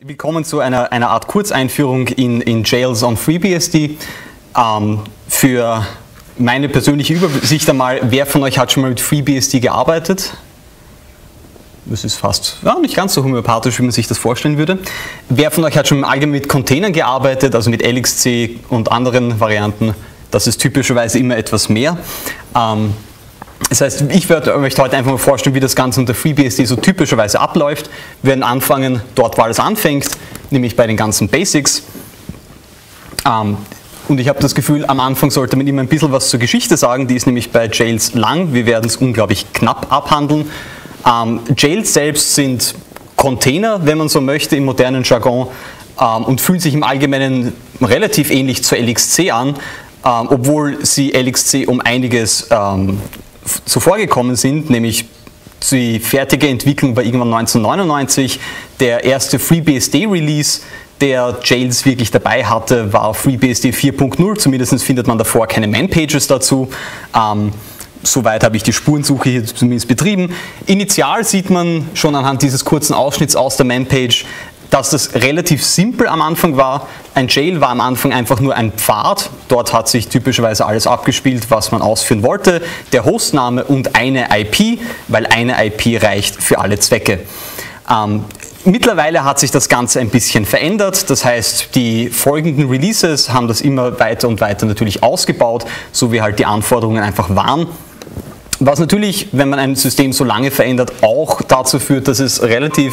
Willkommen zu einer Art Kurzeinführung in Jails on FreeBSD. Für meine persönliche Übersicht einmal, wer von euch hat schon mal mit FreeBSD gearbeitet? Das ist fast nicht ganz so homöopathisch, wie man sich das vorstellen würde. Wer von euch hat schon allgemein mit Containern gearbeitet, also mit LXC und anderen Varianten? Das ist typischerweise immer etwas mehr. Das heißt, ich werde euch heute einfach mal vorstellen, wie das Ganze unter FreeBSD so typischerweise abläuft. Wir werden anfangen, dort wo alles anfängt, nämlich bei den ganzen Basics. Und ich habe das Gefühl, am Anfang sollte man immer ein bisschen was zur Geschichte sagen, die ist nämlich bei Jails lang. Wir werden es unglaublich knapp abhandeln. Jails selbst sind Container, wenn man so möchte, im modernen Jargon und fühlen sich im Allgemeinen relativ ähnlich zur LXC an, obwohl sie LXC um einiges zuvor gekommen sind, nämlich die fertige Entwicklung war irgendwann 1999. Der erste FreeBSD-Release, der Jails wirklich dabei hatte, war FreeBSD 4.0, zumindest findet man davor keine Man-Pages dazu. Soweit habe ich die Spurensuche hier zumindest betrieben. Initial sieht man schon anhand dieses kurzen Ausschnitts aus der Man-Page, dass das relativ simpel am Anfang war. Ein Jail war am Anfang einfach nur ein Pfad. Dort hat sich typischerweise alles abgespielt, was man ausführen wollte. Der Hostname und eine IP, weil eine IP reicht für alle Zwecke. Mittlerweile hat sich das Ganze ein bisschen verändert. Das heißt, die folgenden Releases haben das immer weiter und weiter natürlich ausgebaut, so wie halt die Anforderungen einfach waren. Was natürlich, wenn man ein System so lange verändert, auch dazu führt, dass es relativ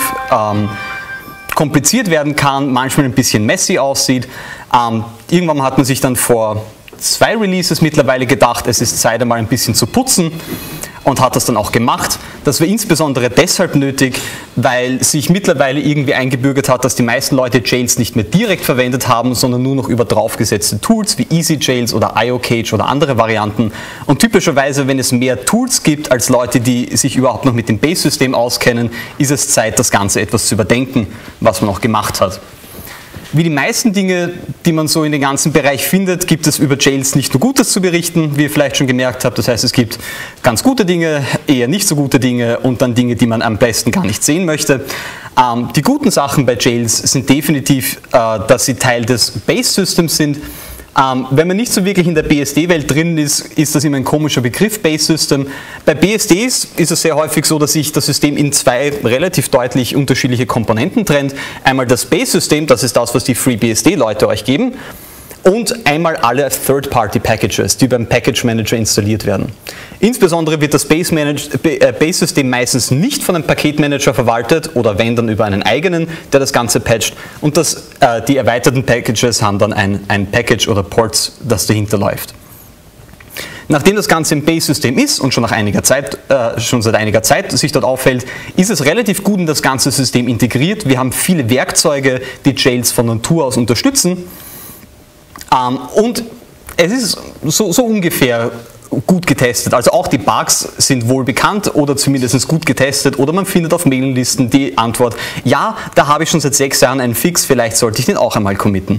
kompliziert werden kann, manchmal ein bisschen messy aussieht. Irgendwann hat man sich dann vor 2 Releases mittlerweile gedacht, es ist Zeit einmal ein bisschen zu putzen und hat das dann auch gemacht. Das war insbesondere deshalb nötig, weil sich mittlerweile irgendwie eingebürgert hat, dass die meisten Leute Jails nicht mehr direkt verwendet haben, sondern nur noch über draufgesetzte Tools wie EasyJails oder IOCage oder andere Varianten. Und typischerweise, wenn es mehr Tools gibt als Leute, die sich überhaupt noch mit dem Base-System auskennen, ist es Zeit, das Ganze etwas zu überdenken, was man auch gemacht hat. Wie die meisten Dinge, die man so in dem ganzen Bereich findet, gibt es über Jails nicht nur Gutes zu berichten, wie ihr vielleicht schon gemerkt habt. Das heißt, es gibt ganz gute Dinge, eher nicht so gute Dinge und dann Dinge, die man am besten gar nicht sehen möchte. Die guten Sachen bei Jails sind definitiv, dass sie Teil des Base-Systems sind. Wenn man nicht so wirklich in der BSD-Welt drin ist, ist das immer ein komischer Begriff, Base-System. Bei BSDs ist es sehr häufig so, dass sich das System in 2 relativ deutlich unterschiedliche Komponenten trennt. Einmal das Base-System, das ist das, was die FreeBSD-Leute euch geben, und einmal alle Third-Party-Packages, die beim Package Manager installiert werden. Insbesondere wird das Base-System meistens nicht von einem Paketmanager verwaltet oder wenn dann über einen eigenen, der das Ganze patcht. Und die erweiterten Packages haben dann ein Package oder Ports, das dahinter läuft. Nachdem das Ganze im Base-System ist und schon seit einiger Zeit sich dort aufhält, ist es relativ gut in das ganze System integriert. Wir haben viele Werkzeuge, die Jails von Natur aus unterstützen. Und es ist so ungefähr gut getestet. Also auch die Bugs sind wohl bekannt oder zumindest gut getestet oder man findet auf Mailinglisten die Antwort, ja, da habe ich schon seit 6 Jahren einen Fix, vielleicht sollte ich den auch einmal committen.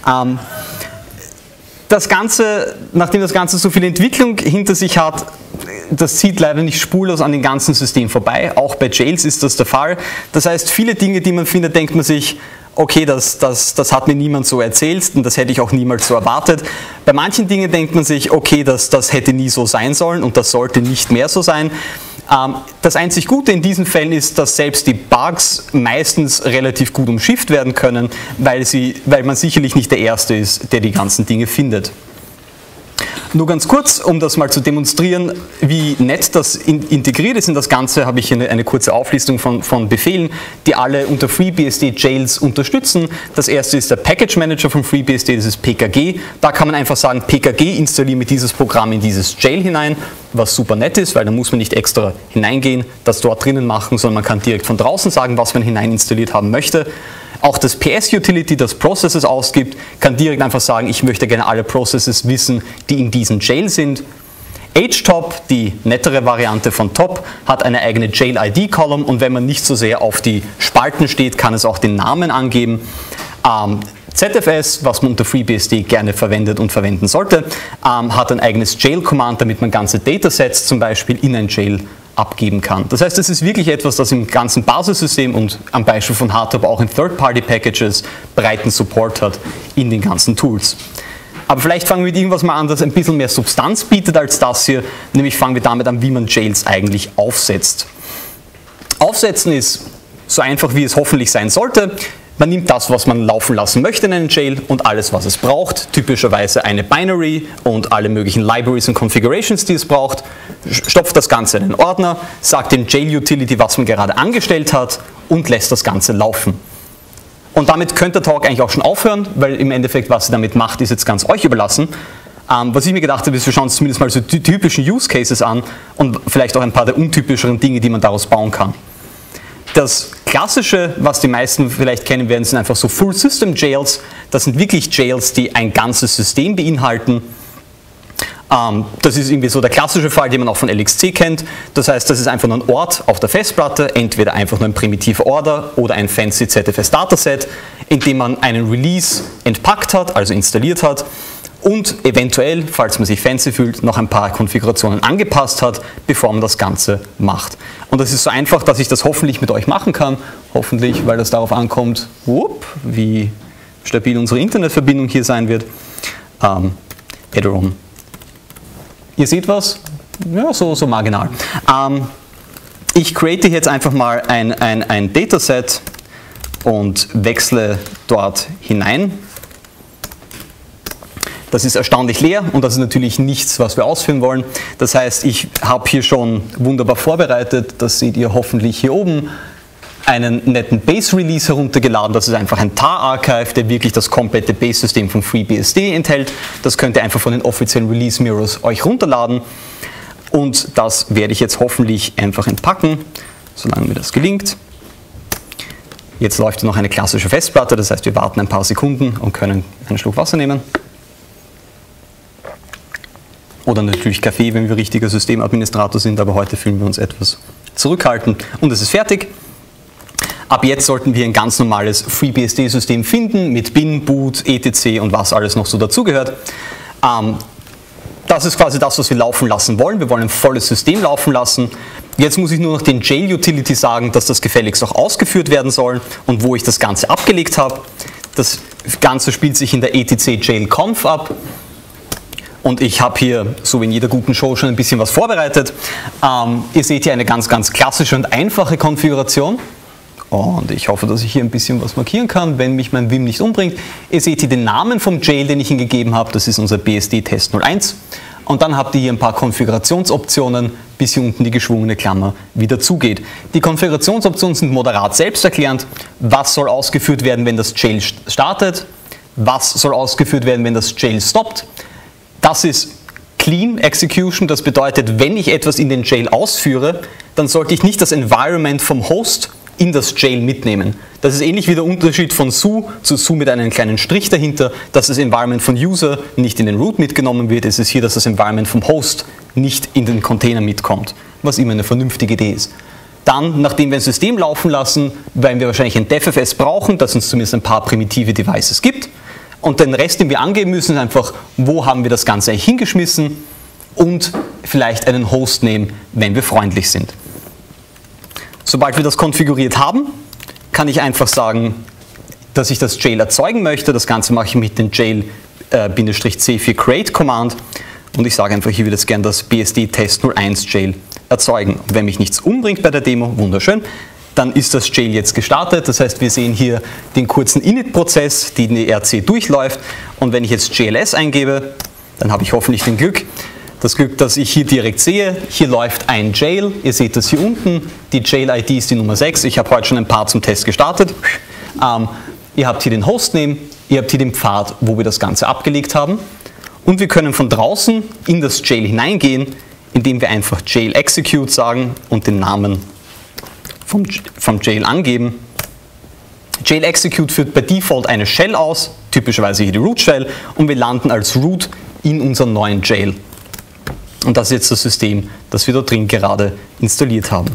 Das Ganze, nachdem das Ganze so viel Entwicklung hinter sich hat, das zieht leider nicht spurlos an dem ganzen System vorbei. Auch bei Jails ist das der Fall. Das heißt, viele Dinge, die man findet, denkt man sich, okay, das hat mir niemand so erzählt und das hätte ich auch niemals so erwartet. Bei manchen Dingen denkt man sich, okay, das hätte nie so sein sollen und das sollte nicht mehr so sein. Das einzig Gute in diesen Fällen ist, dass selbst die Bugs meistens relativ gut umschifft werden können, weil man sicherlich nicht der Erste ist, der die ganzen Dinge findet. Nur ganz kurz, um das mal zu demonstrieren, wie nett das integriert ist in das Ganze, habe ich hier eine kurze Auflistung von Befehlen, die alle unter FreeBSD Jails unterstützen. Das erste ist der Package Manager von FreeBSD, das ist PKG. Da kann man einfach sagen, PKG installiere mir dieses Programm in dieses Jail hinein, was super nett ist, weil da muss man nicht extra hineingehen, das dort drinnen machen, sondern man kann direkt von draußen sagen, was man hinein installiert haben möchte. Auch das PS-Utility, das Processes ausgibt, kann direkt einfach sagen, ich möchte gerne alle Processes wissen, die in diesem Jail sind. HTOP, die nettere Variante von Top, hat eine eigene Jail-ID-Column und wenn man nicht so sehr auf die Spalten steht, kann es auch den Namen angeben. ZFS, was man unter FreeBSD gerne verwendet und verwenden sollte, hat ein eigenes Jail-Command, damit man ganze Datasets zum Beispiel in ein Jail abgeben kann. Das heißt, es ist wirklich etwas, das im ganzen Basissystem und am Beispiel von Hardtop auch in Third-Party-Packages breiten Support hat in den ganzen Tools. Aber vielleicht fangen wir mit irgendwas mal an, das ein bisschen mehr Substanz bietet als das hier, nämlich fangen wir damit an, wie man Jails eigentlich aufsetzt. Aufsetzen ist so einfach, wie es hoffentlich sein sollte. Man nimmt das, was man laufen lassen möchte in einem Jail und alles, was es braucht, typischerweise eine Binary und alle möglichen Libraries und Configurations, die es braucht, stopft das Ganze in einen Ordner, sagt dem Jail-Utility, was man gerade angestellt hat und lässt das Ganze laufen. Und damit könnte der Talk eigentlich auch schon aufhören, weil im Endeffekt, was ihr damit macht, ist jetzt ganz euch überlassen. Was ich mir gedacht habe, ist, wir schauen uns zumindest mal so die typischen Use Cases an und vielleicht auch ein paar der untypischeren Dinge, die man daraus bauen kann. Das Klassische, was die meisten vielleicht kennen werden, sind einfach so Full-System-Jails. Das sind wirklich Jails, die ein ganzes System beinhalten. Das ist irgendwie so der klassische Fall, den man auch von LXC kennt. Das heißt, das ist einfach nur ein Ort auf der Festplatte, entweder einfach nur ein primitiver Order oder ein fancy ZFS Dataset, in dem man einen Release entpackt hat, also installiert hat und eventuell, falls man sich fancy fühlt, noch ein paar Konfigurationen angepasst hat, bevor man das Ganze macht. Und das ist so einfach, dass ich das hoffentlich mit euch machen kann. Hoffentlich, weil das darauf ankommt, wie stabil unsere Internetverbindung hier sein wird. Adderon. Ihr seht was? Ja, so marginal. Ich create jetzt einfach mal ein Dataset und wechsle dort hinein. Das ist erstaunlich leer und das ist natürlich nichts, was wir ausführen wollen. Das heißt, ich habe hier schon wunderbar vorbereitet, das seht ihr hoffentlich hier oben, einen netten Base-Release heruntergeladen. Das ist einfach ein tar-Archive, der wirklich das komplette Base-System von FreeBSD enthält. Das könnt ihr einfach von den offiziellen Release-Mirrors euch runterladen. Und das werde ich jetzt hoffentlich einfach entpacken, solange mir das gelingt. Jetzt läuft noch eine klassische Festplatte, das heißt, wir warten ein paar Sekunden und können einen Schluck Wasser nehmen. Oder natürlich Kaffee, wenn wir richtiger Systemadministrator sind, aber heute fühlen wir uns etwas zurückhaltend. Und es ist fertig. Ab jetzt sollten wir ein ganz normales FreeBSD-System finden mit Bin, Boot, etc. und was alles noch so dazugehört. Das ist quasi das, was wir laufen lassen wollen. Wir wollen ein volles System laufen lassen. Jetzt muss ich nur noch den Jail-Utility sagen, dass das gefälligst auch ausgeführt werden soll und wo ich das Ganze abgelegt habe. Das Ganze spielt sich in der etc jail-conf ab. Und ich habe hier, so wie in jeder guten Show, schon ein bisschen was vorbereitet. Ihr seht hier eine ganz, ganz klassische und einfache Konfiguration. Und ich hoffe, dass ich hier ein bisschen was markieren kann, wenn mich mein Vim nicht umbringt. Ihr seht hier den Namen vom Jail, den ich ihm gegeben habe. Das ist unser BSD-Test 01. Und dann habt ihr hier ein paar Konfigurationsoptionen, bis hier unten die geschwungene Klammer wieder zugeht. Die Konfigurationsoptionen sind moderat selbsterklärend. Was soll ausgeführt werden, wenn das Jail startet? Was soll ausgeführt werden, wenn das Jail stoppt? Das ist Clean Execution, das bedeutet, wenn ich etwas in den Jail ausführe, dann sollte ich nicht das Environment vom Host in das Jail mitnehmen. Das ist ähnlich wie der Unterschied von Su zu Su mit einem kleinen Strich dahinter, dass das Environment von User nicht in den Root mitgenommen wird. Es ist hier, dass das Environment vom Host nicht in den Container mitkommt, was immer eine vernünftige Idee ist. Dann, nachdem wir ein System laufen lassen, werden wir wahrscheinlich ein DevFS brauchen, das uns zumindest ein paar primitive Devices gibt. Und den Rest, den wir angeben müssen, ist einfach, wo haben wir das Ganze eigentlich hingeschmissen und vielleicht einen Hostname, wenn wir freundlich sind. Sobald wir das konfiguriert haben, kann ich einfach sagen, dass ich das Jail erzeugen möchte. Das Ganze mache ich mit dem Jail-C4 Create Command und ich sage einfach, ich will jetzt gerne das BSD-Test 01 Jail erzeugen. Und wenn mich nichts umbringt bei der Demo, wunderschön, dann ist das Jail jetzt gestartet. Das heißt, wir sehen hier den kurzen Init-Prozess, den die RC durchläuft. Und wenn ich jetzt JLS eingebe, dann habe ich hoffentlich das Glück, dass ich hier direkt sehe, hier läuft ein Jail. Ihr seht das hier unten. Die Jail-ID ist die Nummer 6. Ich habe heute schon ein paar zum Test gestartet. Ihr habt hier den Hostname, ihr habt hier den Pfad, wo wir das Ganze abgelegt haben. Und wir können von draußen in das Jail hineingehen, indem wir einfach Jail Execute sagen und den Namen vom Jail angeben. Jail Execute führt bei Default eine Shell aus, typischerweise hier die Root Shell, und wir landen als Root in unserem neuen Jail. Und das ist jetzt das System, das wir dort drin gerade installiert haben.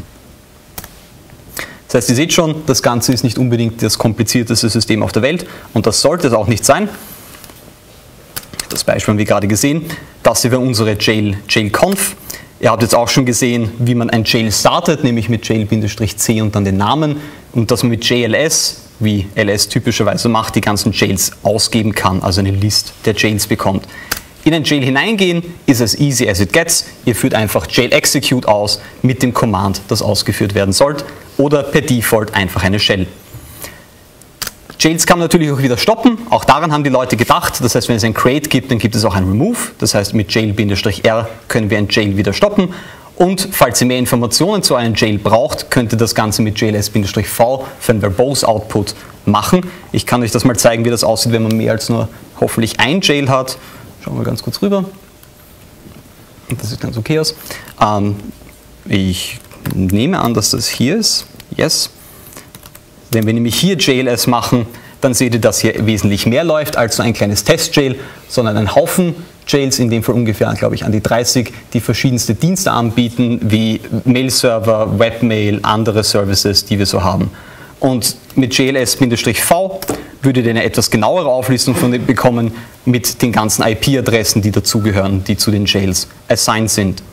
Das heißt, ihr seht schon, das Ganze ist nicht unbedingt das komplizierteste System auf der Welt und das sollte es auch nicht sein. Das Beispiel haben wir gerade gesehen. Das hier wäre unsere jail-conf. Ihr habt jetzt auch schon gesehen, wie man ein Jail startet, nämlich mit Jail-C und dann den Namen und dass man mit JLS, wie LS typischerweise macht, die ganzen Jails ausgeben kann, also eine List der Jails bekommt. In ein Jail hineingehen ist as easy as it gets. Ihr führt einfach Jail Execute aus mit dem Command, das ausgeführt werden soll, oder per Default einfach eine Shell. Jails kann man natürlich auch wieder stoppen, auch daran haben die Leute gedacht. Das heißt, wenn es ein Create gibt, dann gibt es auch ein Remove. Das heißt, mit Jail-R können wir ein Jail wieder stoppen. Und falls ihr mehr Informationen zu einem Jail braucht, könnt ihr das Ganze mit JLS-V für einen Verbose Output machen. Ich kann euch das mal zeigen, wie das aussieht, wenn man mehr als nur hoffentlich ein Jail hat. Schauen wir ganz kurz rüber. Das sieht ganz okay aus. Ich nehme an, dass das hier ist. Yes. Wenn wir nämlich hier JLS machen, dann seht ihr, dass hier wesentlich mehr läuft als so ein kleines Test-Jail, sondern ein Haufen Jails, in dem Fall ungefähr, glaube ich, an die 30, die verschiedenste Dienste anbieten, wie Mail-Server, Webmail, andere Services, die wir so haben. Und mit JLS-V würdet ihr eine etwas genauere Auflistung von dem bekommen mit den ganzen IP-Adressen, die dazugehören, die zu den Jails assigned sind.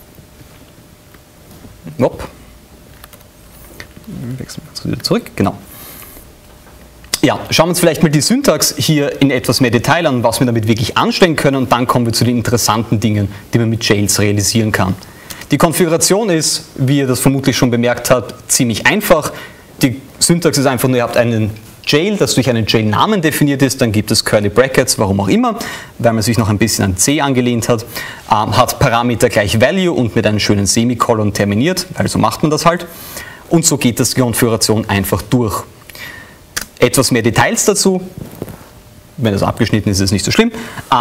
Wechseln wir jetzt wieder zurück, genau. Ja, schauen wir uns vielleicht mal die Syntax hier in etwas mehr Detail an, was wir damit wirklich anstellen können und dann kommen wir zu den interessanten Dingen, die man mit Jails realisieren kann. Die Konfiguration ist, wie ihr das vermutlich schon bemerkt habt, ziemlich einfach. Die Syntax ist einfach nur, ihr habt einen Jail, das durch einen Jail-Namen definiert ist, dann gibt es Curly Brackets, warum auch immer, weil man sich noch ein bisschen an C angelehnt hat, hat Parameter gleich Value und mit einem schönen Semikolon terminiert, weil so macht man das halt. Und so geht das die Konfiguration einfach durch. Etwas mehr Details dazu, wenn das abgeschnitten ist, ist es nicht so schlimm.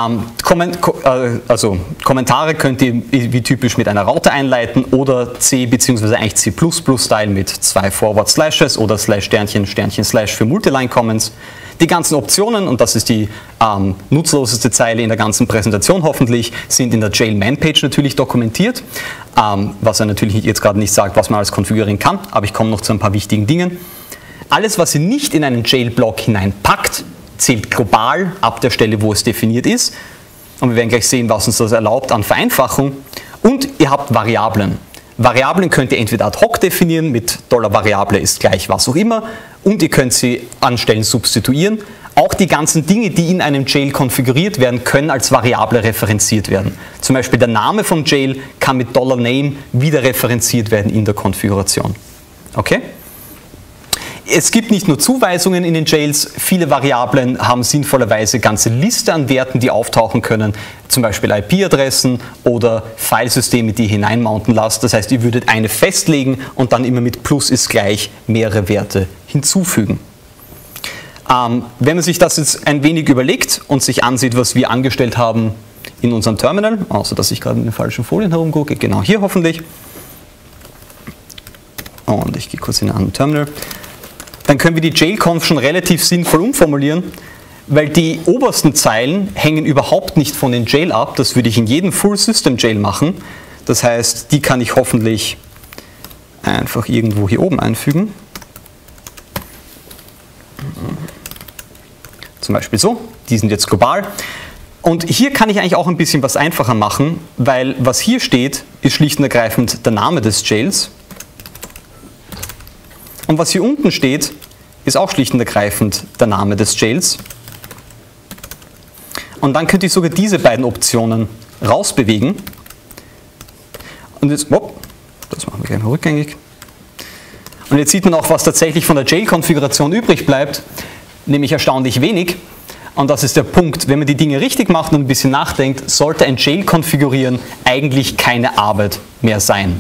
Kommentare könnt ihr wie typisch mit einer Raute einleiten oder C bzw. eigentlich C++-Style mit 2 Forward Slashes oder Sternchen Slash für Multiline-Comments. Die ganzen Optionen, und das ist die nutzloseste Zeile in der ganzen Präsentation hoffentlich, sind in der Jail-Man-Page natürlich dokumentiert, was er natürlich jetzt gerade nicht sagt, was man alles konfigurieren kann, aber ich komme noch zu ein paar wichtigen Dingen. Alles, was ihr nicht in einen Jail-Block hineinpackt, zählt global ab der Stelle, wo es definiert ist. Und wir werden gleich sehen, was uns das erlaubt an Vereinfachung. Und ihr habt Variablen. Variablen könnt ihr entweder ad hoc definieren mit $Variable ist gleich was auch immer und ihr könnt sie an Stellen substituieren. Auch die ganzen Dinge, die in einem Jail konfiguriert werden, können als Variable referenziert werden. Zum Beispiel der Name vom Jail kann mit $Name wieder referenziert werden in der Konfiguration. Okay? Es gibt nicht nur Zuweisungen in den Jails, viele Variablen haben sinnvollerweise ganze Liste an Werten, die auftauchen können, zum Beispiel IP-Adressen oder Filesysteme, die ihr hineinmounten lasst. Das heißt, ihr würdet eine festlegen und dann immer mit Plus ist gleich mehrere Werte hinzufügen. Wenn man sich das jetzt ein wenig überlegt und sich ansieht, was wir angestellt haben in unserem Terminal, außer dass ich gerade in den falschen Folien herumgucke, genau hier hoffentlich, und ich gehe kurz in ein anderes Terminal, dann können wir die Jail-Conf schon relativ sinnvoll umformulieren, weil die obersten Zeilen hängen überhaupt nicht von den Jail ab. Das würde ich in jedem Full-System-Jail machen. Das heißt, die kann ich hoffentlich einfach irgendwo hier oben einfügen. Zum Beispiel so, die sind jetzt global. Und hier kann ich eigentlich auch ein bisschen was einfacher machen, weil was hier steht, ist schlicht und ergreifend der Name des Jails. Und was hier unten steht, ist auch schlicht und ergreifend der Name des Jails. Und dann könnte ich sogar diese beiden Optionen rausbewegen. Und jetzt, das machen wir gleich mal rückgängig. Und jetzt sieht man auch, was tatsächlich von der Jail-Konfiguration übrig bleibt, nämlich erstaunlich wenig. Und das ist der Punkt, wenn man die Dinge richtig macht und ein bisschen nachdenkt, sollte ein Jail konfigurieren eigentlich keine Arbeit mehr sein.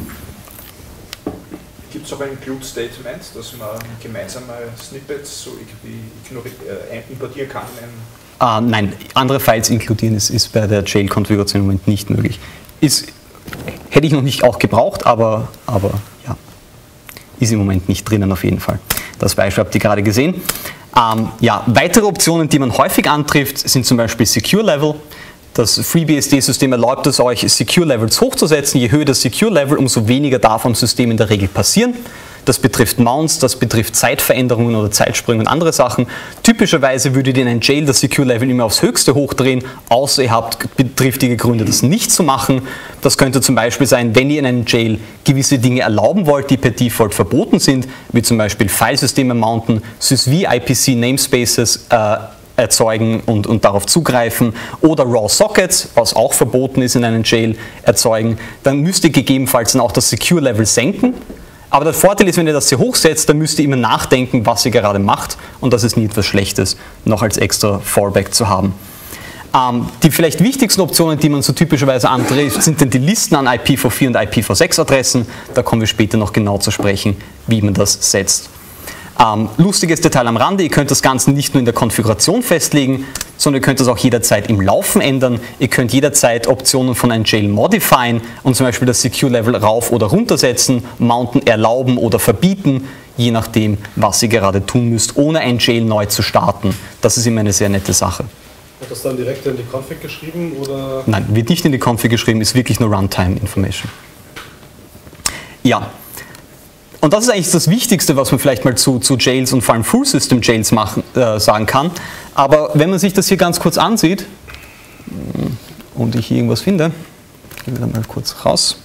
Gibt es auch ein Include-Statement, dass man gemeinsame Snippets so importieren kann? Nein, andere Files inkludieren ist bei der Jail-Konfiguration im Moment nicht möglich. Hätte ich noch nicht auch gebraucht, aber ja, ist im Moment nicht drinnen auf jeden Fall. Das Beispiel habt ihr gerade gesehen. Weitere Optionen, die man häufig antrifft, sind zum Beispiel Secure Level. Das FreeBSD-System erlaubt es euch, Secure Levels hochzusetzen. Je höher das Secure Level, umso weniger darf am System in der Regel passieren. das betrifft Mounts, das betrifft Zeitveränderungen oder Zeitsprünge und andere Sachen. Typischerweise würdet ihr in einem Jail das Secure Level immer aufs Höchste hochdrehen, außer ihr habt triftige Gründe, das nicht zu machen. Das könnte zum Beispiel sein, wenn ihr in einem Jail gewisse Dinge erlauben wollt, die per Default verboten sind, wie zum Beispiel Filesysteme mounten, sysv IPC Namespaces erzeugen und darauf zugreifen oder Raw Sockets, was auch verboten ist in einem Jail, erzeugen, dann müsst ihr gegebenenfalls dann auch das Secure Level senken. Aber der Vorteil ist, wenn ihr das hier hochsetzt, dann müsst ihr immer nachdenken, was ihr gerade macht, und das ist nie etwas Schlechtes, noch als extra Fallback zu haben. Die vielleicht wichtigsten Optionen, die man so typischerweise antrifft, sind dann die Listen an IPv4 und IPv6 Adressen. Da kommen wir später noch genau zu sprechen, wie man das setzt. Lustiges Detail am Rande, ihr könnt das Ganze nicht nur in der Konfiguration festlegen, sondern ihr könnt das auch jederzeit im Laufen ändern. Ihr könnt jederzeit Optionen von einem Jail modifieren und zum Beispiel das Secure Level rauf oder runtersetzen, mounten, erlauben oder verbieten, je nachdem, was ihr gerade tun müsst, ohne ein Jail neu zu starten. Das ist immer eine sehr nette Sache. Wird das dann direkt in die Config geschrieben, oder? Nein, wird nicht in die Config geschrieben, ist wirklich nur Runtime Information. Ja. Und das ist eigentlich das Wichtigste, was man vielleicht mal zu Jails und vor allem Full-System-Jails sagen kann. Aber wenn man sich das hier ganz kurz ansieht und ich hier irgendwas finde, gehen wir da mal kurz raus.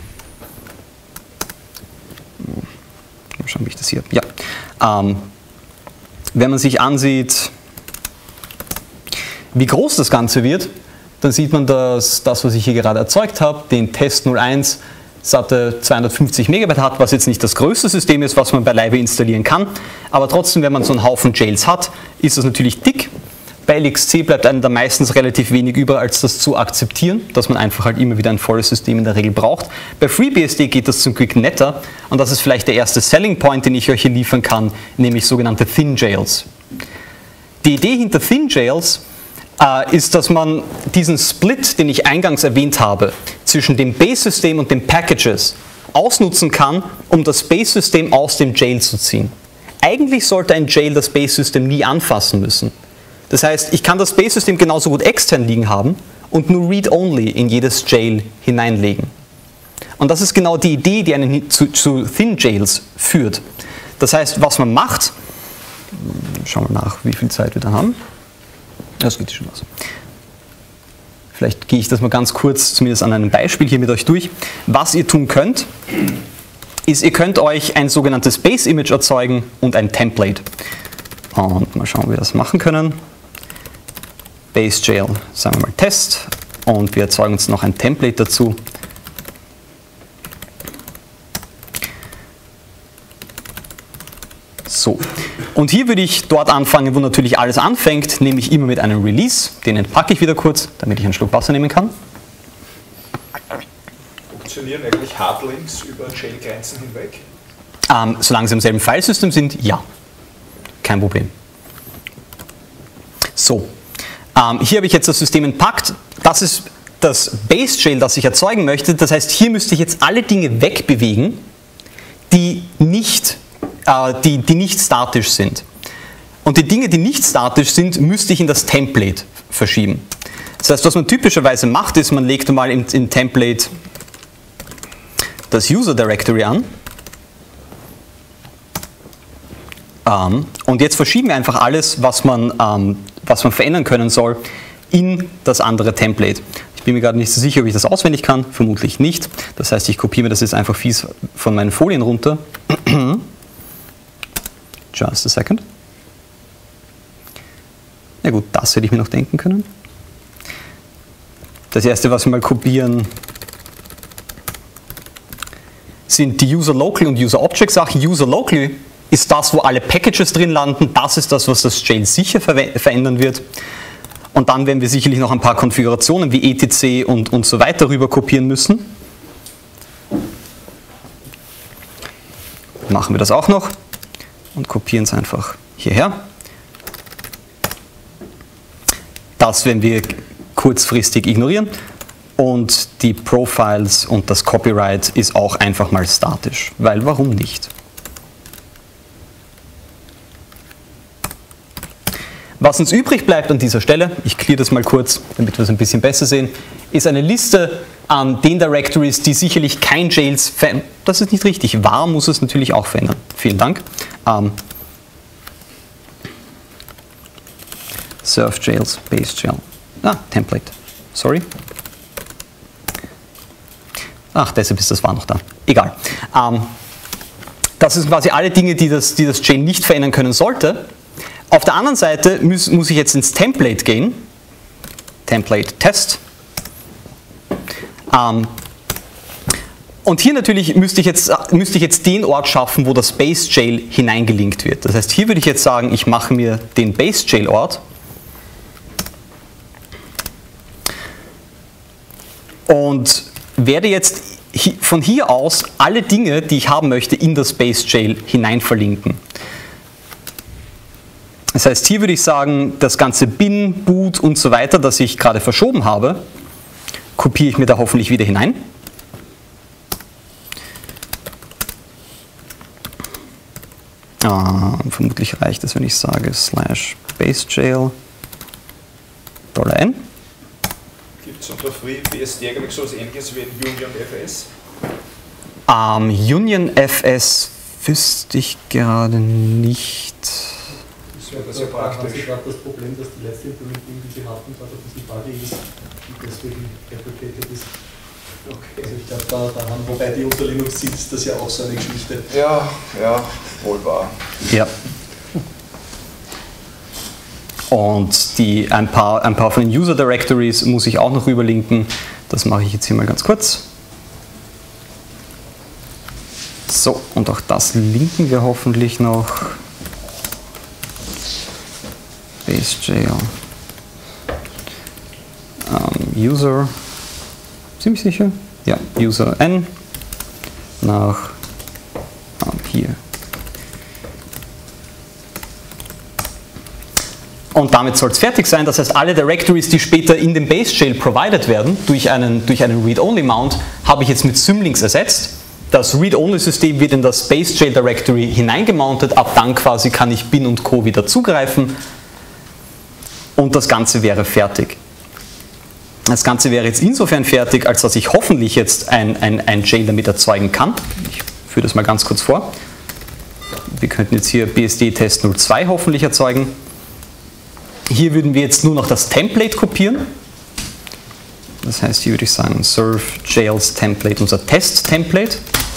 Mal schauen, wie ich das hier. Ja. Wenn man sich ansieht, wie groß das Ganze wird, dann sieht man, dass das, was ich hier gerade erzeugt habe, den Test 01, SATA 250 Megabyte hat, was jetzt nicht das größte System ist, was man beileibe installieren kann, aber trotzdem, wenn man so einen Haufen Jails hat, ist das natürlich dick. Bei LXC bleibt einem da meistens relativ wenig über, als das zu akzeptieren, dass man einfach halt immer wieder ein volles System in der Regel braucht. Bei FreeBSD geht das zum Glück netter, und das ist vielleicht der erste Selling Point, den ich euch hier liefern kann, nämlich sogenannte Thin Jails. Die Idee hinter Thin Jails ist, dass man diesen Split, den ich eingangs erwähnt habe, zwischen dem Base-System und den Packages ausnutzen kann, um das Base-System aus dem Jail zu ziehen. Eigentlich sollte ein Jail das Base-System nie anfassen müssen. Das heißt, ich kann das Base-System genauso gut extern liegen haben und nur Read-Only in jedes Jail hineinlegen. Und das ist genau die Idee, die einen zu Thin Jails führt. Das heißt, was man macht, schauen wir nach, wie viel Zeit wir da haben. Das geht schon was. Vielleicht gehe ich das mal ganz kurz, zumindest an einem Beispiel hier mit euch durch. Was ihr tun könnt, ist, ihr könnt euch ein sogenanntes Base-Image erzeugen und ein Template. Und mal schauen, wie wir das machen können. Base-Jail, sagen wir mal Test, und wir erzeugen uns noch ein Template dazu. So, und hier würde ich dort anfangen, wo natürlich alles anfängt, nämlich immer mit einem Release. Den entpacke ich wieder kurz, damit ich einen Schluck Wasser nehmen kann. Funktionieren eigentlich Hardlinks über Jail-Grenzen hinweg? Solange sie im selben Filesystem sind, ja. Kein Problem. So, hier habe ich jetzt das System entpackt. Das ist das Base-Jail, das ich erzeugen möchte. Das heißt, hier müsste ich jetzt alle Dinge wegbewegen, die nicht statisch sind. Und die Dinge, die nicht statisch sind, müsste ich in das Template verschieben. Das heißt, was man typischerweise macht, ist, man legt mal im Template das User Directory an. Und jetzt verschieben wir einfach alles, was man verändern können soll, in das andere Template. Ich bin mir gerade nicht so sicher, ob ich das auswendig kann, vermutlich nicht. Das heißt, ich kopiere mir das jetzt einfach fies von meinen Folien runter. Just a second. Na gut, das hätte ich mir noch denken können. Das erste, was wir mal kopieren, sind die User Local und User Object Sachen. User Local ist das, wo alle Packages drin landen. Das ist das, was das Jail sicher verändern wird. Und dann werden wir sicherlich noch ein paar Konfigurationen wie etc. und so weiter rüber kopieren müssen. Machen wir das auch noch und kopieren es einfach hierher. Das werden wir kurzfristig ignorieren. Und die Profiles und das Copyright ist auch einfach mal statisch, weil warum nicht? Was uns übrig bleibt an dieser Stelle, ich clear das mal kurz, damit wir es ein bisschen besser sehen, ist eine Liste an den Directories, die sicherlich kein Jails verändern. Das ist nicht richtig. Var muss es natürlich auch verändern. Vielen Dank. Surf Jails, Base Jail. Template. Sorry. Ach, deshalb ist das Var noch da. Egal. Das sind quasi alle Dinge, die das Jail nicht verändern können sollte. Auf der anderen Seite muss ich jetzt ins Template gehen. Template Test. Und hier natürlich müsste ich jetzt den Ort schaffen, wo das Base Jail hineingelinkt wird. Das heißt, hier würde ich jetzt sagen, ich mache mir den Base Jail Ort. Und werde jetzt von hier aus alle Dinge, die ich haben möchte, in das Base Jail hinein verlinken. Das heißt, hier würde ich sagen, das ganze Bin, Boot und so weiter, das ich gerade verschoben habe, kopiere ich mir da hoffentlich wieder hinein. Vermutlich reicht es, wenn ich sage /basejail $n. Gibt es unter FreeBSD eigentlich so etwas Ähnliches wie ein UnionFS? UnionFS wüsste ich gerade nicht. Das ist ja praktisch. Gerade das Problem, dass die letzte Implementierung, die sie hatten, gerade ein bisschen buggy ist und deswegen deprecated ist. Okay. Also ich glaube, da haben, wobei die unter Linux sind, ist das ja auch so eine Geschichte. Ja, wohl wahr. Ja. Und ein paar von den User Directories muss ich auch noch rüberlinken. Das mache ich jetzt hier mal ganz kurz. So, und auch das linken wir hoffentlich noch. BaseJail. User. Ziemlich sicher? Ja, User N. Nach hier. Und damit soll es fertig sein. Das heißt, alle Directories, die später in dem BaseJail provided werden, durch einen Read-Only-Mount, habe ich jetzt mit Symlinks ersetzt. Das Read-Only-System wird in das BaseJail-Directory hineingemountet. Ab dann quasi kann ich Bin und Co. wieder zugreifen. Und das Ganze wäre fertig. Das Ganze wäre jetzt insofern fertig, als dass ich hoffentlich jetzt ein Jail damit erzeugen kann. Ich führe das mal ganz kurz vor. Wir könnten jetzt hier BSD-Test 02 hoffentlich erzeugen. Hier würden wir jetzt nur noch das Template kopieren. Das heißt, hier würde ich sagen, serve jails Template, unser Test-Template.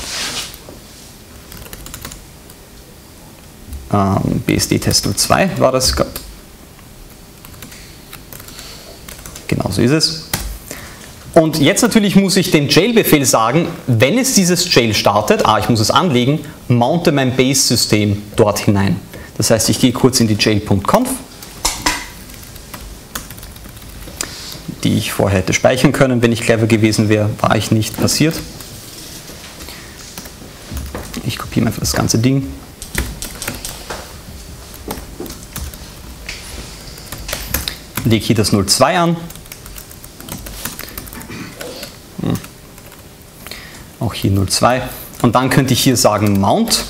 BSD-Test 02 war das. Genau so ist es. Und jetzt natürlich muss ich dem Jail-Befehl sagen, wenn es dieses Jail startet, ich muss es anlegen, mounte mein Base-System dort hinein. Das heißt, ich gehe kurz in die jail.conf, die ich vorher hätte speichern können, wenn ich clever gewesen wäre, war ich nicht passiert. Ich kopiere einfach das ganze Ding. Lege hier das 02 an. Auch hier 02. Und dann könnte ich hier sagen Mount.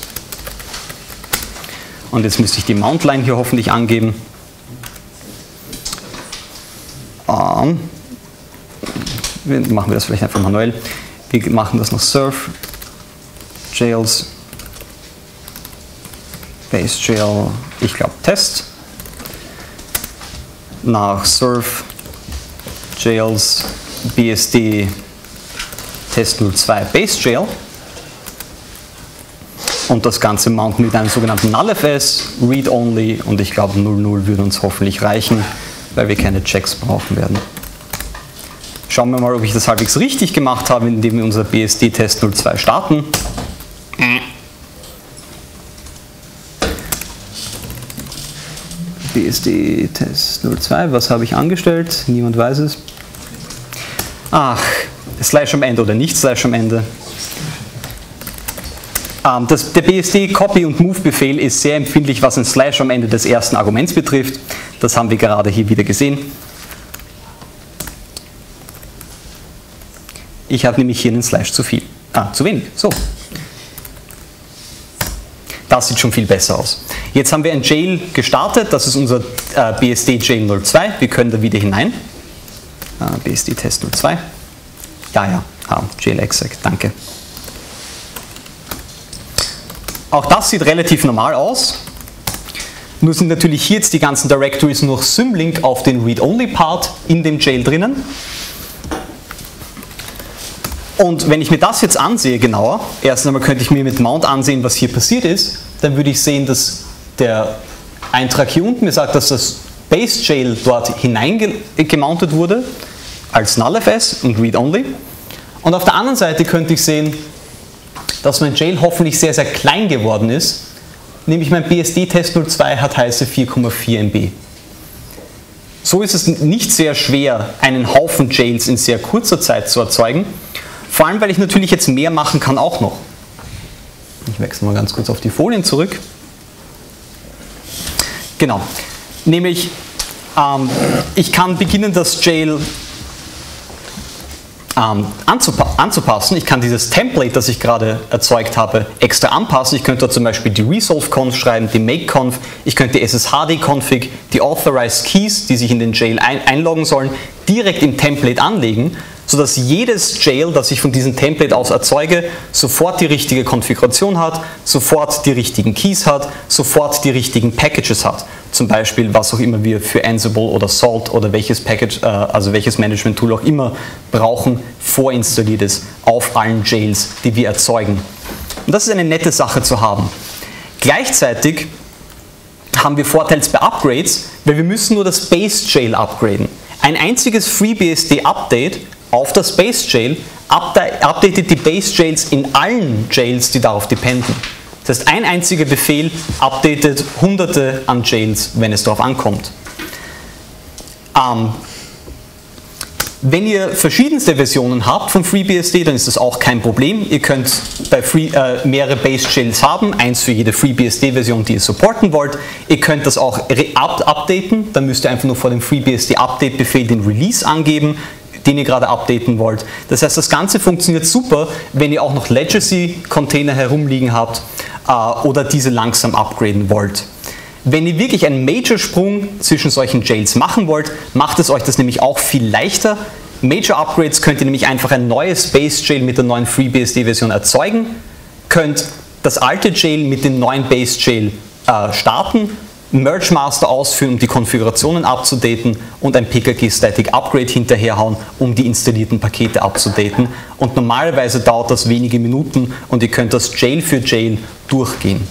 Und jetzt müsste ich die Mount-Line hier hoffentlich angeben. Machen wir das vielleicht einfach manuell. Wir machen das noch serve jails BaseJail, ich glaube Test. Nach serve jails BSD Test 02 BaseJail. Und das Ganze mounten mit einem sogenannten NullFS, Read-Only, und ich glaube 00 würde uns hoffentlich reichen, weil wir keine Checks brauchen werden. Schauen wir mal, ob ich das halbwegs richtig gemacht habe, indem wir unser BSD-Test 02 starten. BSD-Test 02, was habe ich angestellt? Niemand weiß es. Slash am Ende oder nicht Slash am Ende. Der BSD-Copy- und Move-Befehl ist sehr empfindlich, was ein Slash am Ende des ersten Arguments betrifft. Das haben wir gerade hier wieder gesehen. Ich habe nämlich hier einen Slash zu viel. Zu wenig. So. Das sieht schon viel besser aus. Jetzt haben wir ein Jail gestartet, das ist unser BSD Jail 02, wir können da wieder hinein. BSD Test 02. Jail exec, danke. Auch das sieht relativ normal aus. Nur sind natürlich hier jetzt die ganzen Directories nur Symlink auf den Read-Only-Part in dem Jail drinnen. Und wenn ich mir das jetzt ansehe genauer, erst einmal könnte ich mir mit Mount ansehen, was hier passiert ist, dann würde ich sehen, dass der Eintrag hier unten mir sagt, dass das Base-Jail dort hineingemountet wurde, als NullFS und Read-Only. Und auf der anderen Seite könnte ich sehen, dass mein Jail hoffentlich sehr, sehr klein geworden ist, nämlich mein BSD-Test 02 hat heiße 4,4 MB. So ist es nicht sehr schwer, einen Haufen Jails in sehr kurzer Zeit zu erzeugen, vor allem, weil ich natürlich jetzt mehr machen kann auch noch. Ich wechsle mal ganz kurz auf die Folien zurück. Genau, nämlich ich kann beginnen, das Jail anzupassen. Ich kann dieses Template, das ich gerade erzeugt habe, extra anpassen. Ich könnte zum Beispiel die Resolve-Conf schreiben, die Make-Conf, ich könnte die SSHD-Config, die Authorized Keys, die sich in den Jail einloggen sollen, direkt im Template anlegen, sodass jedes Jail, das ich von diesem Template aus erzeuge, sofort die richtige Konfiguration hat, sofort die richtigen Keys hat, sofort die richtigen Packages hat. Zum Beispiel, was auch immer wir für Ansible oder Salt oder welches Package, also welches Management-Tool auch immer brauchen, vorinstalliert ist auf allen Jails, die wir erzeugen. Und das ist eine nette Sache zu haben. Gleichzeitig haben wir Vorteile bei Upgrades, weil wir müssen nur das Base-Jail upgraden. Ein einziges FreeBSD-Update auf das Base-Jail updatet die Base-Jails in allen Jails, die darauf dependen. Das heißt, ein einziger Befehl updatet hunderte an Jails, wenn es darauf ankommt. Wenn ihr verschiedenste Versionen habt von FreeBSD, dann ist das auch kein Problem. Ihr könnt bei mehrere Base-Jails haben, eins für jede FreeBSD-Version, die ihr supporten wollt. Ihr könnt das auch updaten, dann müsst ihr einfach nur vor dem FreeBSD-Update-Befehl den Release angeben, den ihr gerade updaten wollt. Das heißt, das Ganze funktioniert super, wenn ihr auch noch Legacy-Container herumliegen habt oder diese langsam upgraden wollt. Wenn ihr wirklich einen Major-Sprung zwischen solchen Jails machen wollt, macht es euch das nämlich auch viel leichter. Major-Upgrades könnt ihr nämlich einfach ein neues Base-Jail mit der neuen FreeBSD-Version erzeugen, könnt das alte Jail mit dem neuen Base-Jail starten, Merge Master ausführen, um die Konfigurationen abzudaten und ein PKG Static Upgrade hinterherhauen, um die installierten Pakete abzudaten. Und normalerweise dauert das wenige Minuten und ihr könnt das Jail für Jail durchgehen.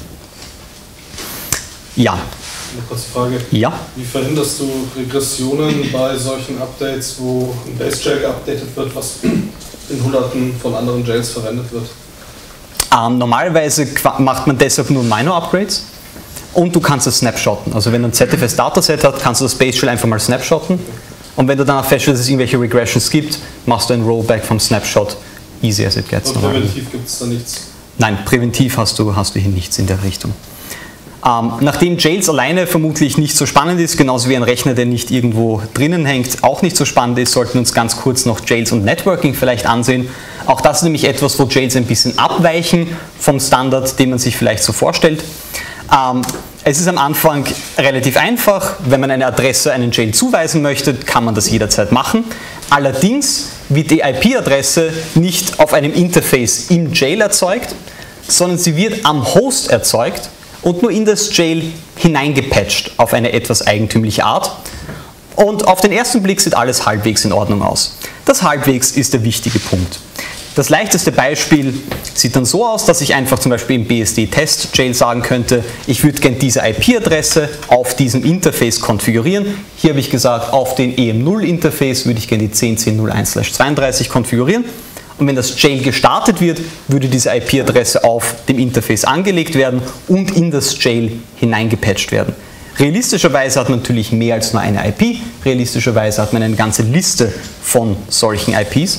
Ja. Eine kurze Frage. Ja. Wie verhinderst du Regressionen bei solchen Updates, wo ein Base-Jail geupdatet wird, was in Hunderten von anderen Jails verwendet wird? Normalerweise macht man deshalb nur Minor-Upgrades. Und du kannst es snapshotten. Also wenn du ein ZFS-Dataset hast, kannst du das Base-Jail einfach mal snapshotten. Und wenn du danach feststellst, dass es irgendwelche Regressions gibt, machst du ein Rollback vom Snapshot. Easy as it gets. Und präventiv gibt es da nichts? Nein, präventiv hast du hier nichts in der Richtung. Nachdem Jails alleine vermutlich nicht so spannend ist, genauso wie ein Rechner, der nicht irgendwo drinnen hängt, auch nicht so spannend ist, sollten wir uns ganz kurz noch Jails und Networking vielleicht ansehen. Auch das ist nämlich etwas, wo Jails ein bisschen abweichen vom Standard, den man sich vielleicht so vorstellt. Es ist am Anfang relativ einfach. Wenn man eine Adresse einen Jail zuweisen möchte, kann man das jederzeit machen. Allerdings wird die IP-Adresse nicht auf einem Interface im Jail erzeugt, sondern sie wird am Host erzeugt und nur in das Jail hineingepatcht auf eine etwas eigentümliche Art. Und auf den ersten Blick sieht alles halbwegs in Ordnung aus. Das halbwegs ist der wichtige Punkt. Das leichteste Beispiel sieht dann so aus, dass ich einfach zum Beispiel im BSD-Test-Jail sagen könnte, ich würde gerne diese IP-Adresse auf diesem Interface konfigurieren. Hier habe ich gesagt, auf den EM0-Interface würde ich gerne die 10.10.01/32 konfigurieren. Und wenn das Jail gestartet wird, würde diese IP-Adresse auf dem Interface angelegt werden und in das Jail hineingepatcht werden. Realistischerweise hat man natürlich mehr als nur eine IP. Realistischerweise hat man eine ganze Liste von solchen IPs.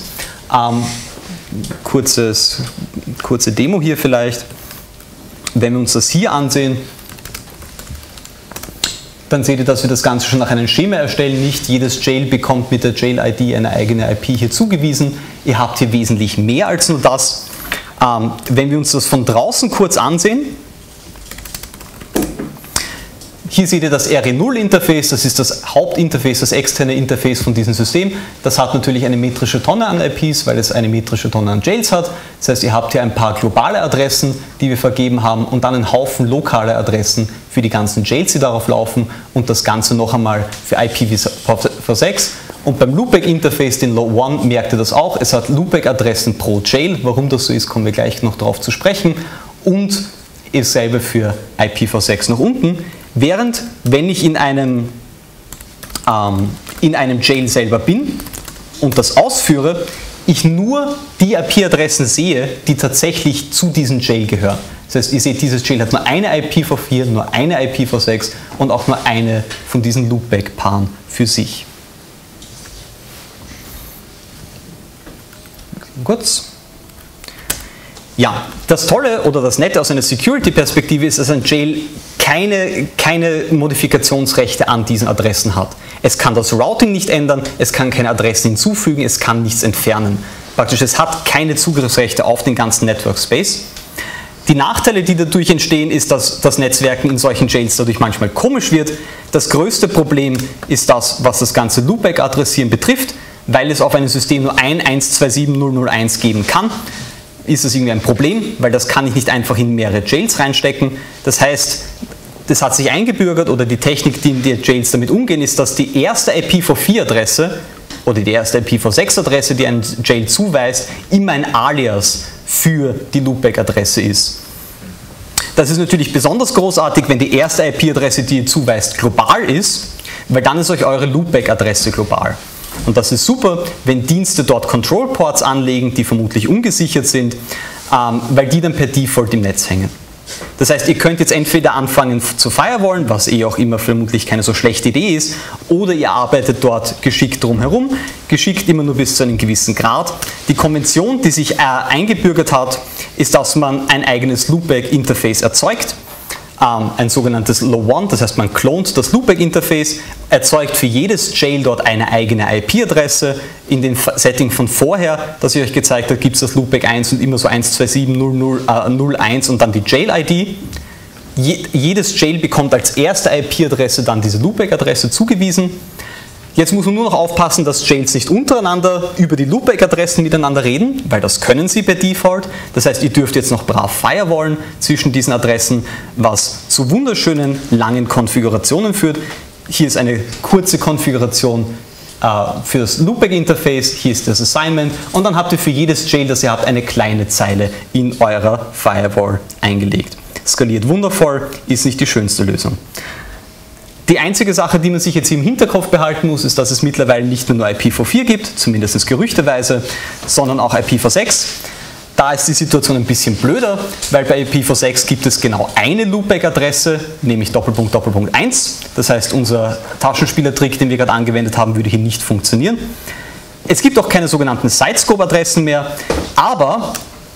Kurze Demo hier vielleicht. Wenn wir uns das hier ansehen, dann seht ihr, dass wir das Ganze schon nach einem Schema erstellen. Nicht jedes Jail bekommt mit der Jail-ID eine eigene IP hier zugewiesen. Ihr habt hier wesentlich mehr als nur das. Wenn wir uns das von draußen kurz ansehen, Hier seht ihr das RE0-Interface, das ist das Hauptinterface, das externe Interface von diesem System. Das hat natürlich eine metrische Tonne an IPs, weil es eine metrische Tonne an Jails hat. Das heißt, ihr habt hier ein paar globale Adressen, die wir vergeben haben und dann einen Haufen lokale Adressen für die ganzen Jails, die darauf laufen und das Ganze noch einmal für IPv6. Und beim Loopback-Interface, den Low1, merkt ihr das auch. Es hat Loopback-Adressen pro Jail. Warum das so ist, kommen wir gleich noch darauf zu sprechen. Und dasselbe für IPv6 nach unten. Während, wenn ich in einem Jail selber bin und das ausführe, ich nur die IP-Adressen sehe, die tatsächlich zu diesem Jail gehören. Das heißt, ihr seht, dieses Jail hat nur eine IPv4, nur eine IPv6 und auch nur eine von diesen Loopback-Paaren für sich. Kurz. Ja, das Tolle oder das Nette aus einer Security-Perspektive ist, dass ein Jail keine Modifikationsrechte an diesen Adressen hat. Es kann das Routing nicht ändern, es kann keine Adressen hinzufügen, es kann nichts entfernen. Praktisch, es hat keine Zugriffsrechte auf den ganzen Network Space. Die Nachteile, die dadurch entstehen, ist, dass das Netzwerken in solchen Jails dadurch manchmal komisch wird. Das größte Problem ist das, was das ganze Loopback-Adressieren betrifft, weil es auf einem System nur 1.127.0.0.1 geben kann. Ist das irgendwie ein Problem, weil das kann ich nicht einfach in mehrere Jails reinstecken. Das heißt, das hat sich eingebürgert oder die Technik, die in den Jails damit umgehen, ist, dass die erste IPv4-Adresse oder die erste IPv6-Adresse, die ein Jail zuweist, immer ein Alias für die Loopback-Adresse ist. Das ist natürlich besonders großartig, wenn die erste IP-Adresse, die ihr zuweist, global ist, weil dann ist euch eure Loopback-Adresse global. Und das ist super, wenn Dienste dort Control Ports anlegen, die vermutlich ungesichert sind, weil die dann per Default im Netz hängen. Das heißt, ihr könnt jetzt entweder anfangen zu firewallen, was auch immer vermutlich keine so schlechte Idee ist, oder ihr arbeitet dort geschickt drumherum, geschickt immer nur bis zu einem gewissen Grad. Die Konvention, die sich eingebürgert hat, ist, dass man ein eigenes Loopback-Interface erzeugt. Ein sogenanntes Low1, das heißt man klont das Loopback-Interface, erzeugt für jedes Jail dort eine eigene IP-Adresse. In dem Setting von vorher, das ich euch gezeigt habe, gibt es das Loopback 1 und immer so 127.0.0.1 und dann die Jail-ID. Jedes Jail bekommt als erste IP-Adresse dann diese Loopback-Adresse zugewiesen. Jetzt muss man nur noch aufpassen, dass Jails nicht untereinander über die Loopback-Adressen miteinander reden, weil das können sie per Default. Das heißt, ihr dürft jetzt noch brav firewallen zwischen diesen Adressen, was zu wunderschönen langen Konfigurationen führt. Hier ist eine kurze Konfiguration für das Loopback-Interface, hier ist das Assignment und dann habt ihr für jedes Jail, das ihr habt, eine kleine Zeile in eurer Firewall eingelegt. Skaliert wundervoll, ist nicht die schönste Lösung. Die einzige Sache, die man sich jetzt im Hinterkopf behalten muss, ist, dass es mittlerweile nicht nur IPv4 gibt, zumindest gerüchteweise, sondern auch IPv6. Da ist die Situation ein bisschen blöder, weil bei IPv6 gibt es genau eine Loopback-Adresse, nämlich Doppelpunkt, Doppelpunkt 1. Das heißt, unser Taschenspielertrick, den wir gerade angewendet haben, würde hier nicht funktionieren. Es gibt auch keine sogenannten Sitescope-Adressen mehr, aber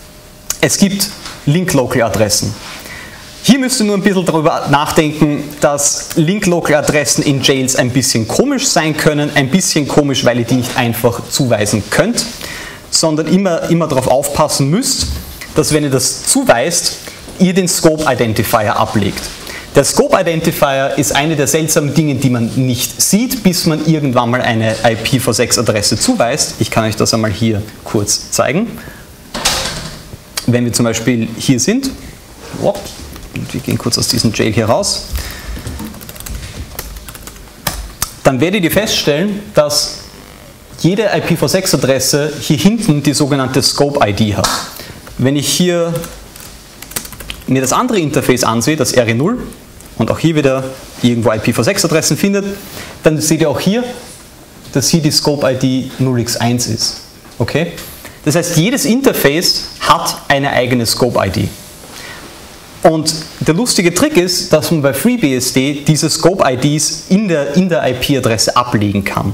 es gibt Link-Local-Adressen. Hier müsst ihr nur ein bisschen darüber nachdenken, dass Link-Local-Adressen in Jails ein bisschen komisch sein können. Ein bisschen komisch, weil ihr die nicht einfach zuweisen könnt, sondern immer darauf aufpassen müsst, dass wenn ihr das zuweist, ihr den Scope-Identifier ablegt. Der Scope-Identifier ist eine der seltsamen Dinge, die man nicht sieht, bis man irgendwann mal eine IPv6-Adresse zuweist. Ich kann euch das einmal hier kurz zeigen. Wenn wir zum Beispiel hier sind, wir gehen kurz aus diesem Jail hier raus, dann werdet ihr feststellen, dass jede IPv6-Adresse hier hinten die sogenannte Scope-ID hat. Wenn ich hier mir das andere Interface ansehe, das RE0, und auch hier wieder irgendwo IPv6-Adressen findet, dann seht ihr auch hier, dass hier die Scope-ID 0x1 ist. Okay? Das heißt, jedes Interface hat eine eigene Scope-ID. Und der lustige Trick ist, dass man bei FreeBSD diese Scope-IDs in der IP-Adresse ablegen kann.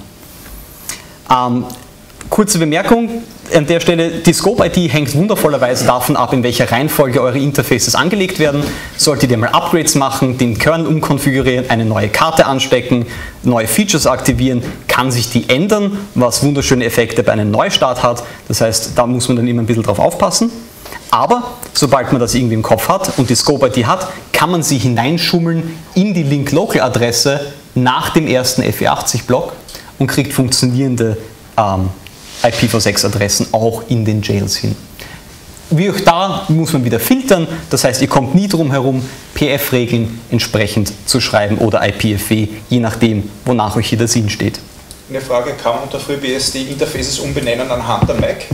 Kurze Bemerkung an der Stelle, die Scope-ID hängt wundervollerweise davon ab, in welcher Reihenfolge eure Interfaces angelegt werden. Solltet ihr mal Upgrades machen, den Kernel umkonfigurieren, eine neue Karte anstecken, neue Features aktivieren, kann sich die ändern, was wunderschöne Effekte bei einem Neustart hat. Das heißt, da muss man dann immer ein bisschen drauf aufpassen. Aber sobald man das irgendwie im Kopf hat und die Scope-ID hat, kann man sie hineinschummeln in die Link-Local-Adresse nach dem ersten FE80-Block und kriegt funktionierende IPv6-Adressen auch in den Jails hin. Wie auch da muss man wieder filtern, das heißt, ihr kommt nie drum herum, PF-Regeln entsprechend zu schreiben oder IPFW, je nachdem, wonach euch hier der Sinn steht. Eine Frage, kann man unter FreeBSD Interfaces umbenennen anhand der MAC?